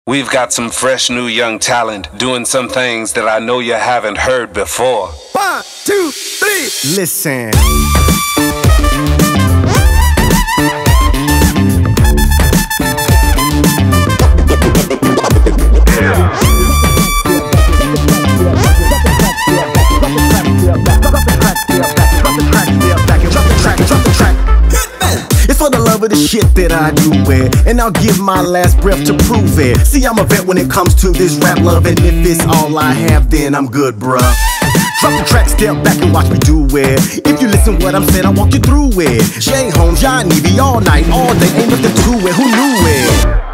We've got some fresh new young talent doing some things that I know you haven't heard before. 1, 2, 3, listen. It's for the love of the shit that I do it, and I'll give my last breath to prove it. See, I'm a vet when it comes to this rap love, and if it's all I have, then I'm good, bruh. Drop the track, step back and watch me do it. If you listen what I'm saying, I'll walk you through it. Jay Holmes, John Evie, all night, all day, ain't nothing to it. Who knew it?